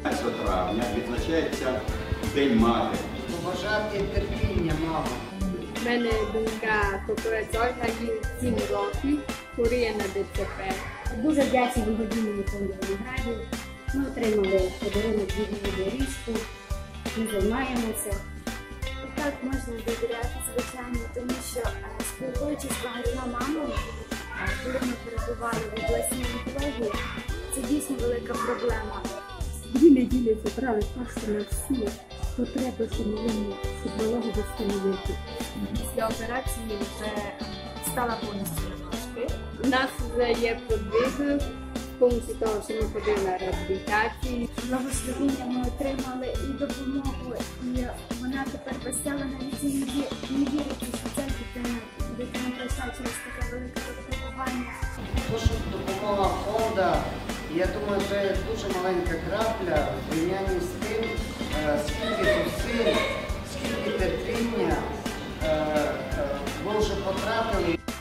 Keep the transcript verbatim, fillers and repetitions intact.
першого травня відзначається День матері. Побажати терпіння, мамо. У мене донька Кокорець Ольга, їй сім років, хворіє на ДЦП. Дуже вдячні благодійному фонду Виноградів. Ми отримали подарунок від доріжку, ми займаємося. Так можна довіряти, звичайно, тому що спілкуючись з багатьма мамами, коли ми перебували в обласній онкології, це дійсно велика проблема. Дві неділі забрали кошти на всі потреби, що повинні малого встановити. Після операції вже стала повністю на ножки. У нас вже є подвиг, з помощі того, що ми ходили на реабілітацію. Благословіння ми отримали і допомогу, і вона тепер весела, навіть і не вірить, що ця дитина, дитина пройшла через таке велике випробування. То, що допомога фонду, я думаю, це дуже маленька крапля в порівнянні з тим, е, скільки зусиль, скільки терпіння е, е, ми вже потратили.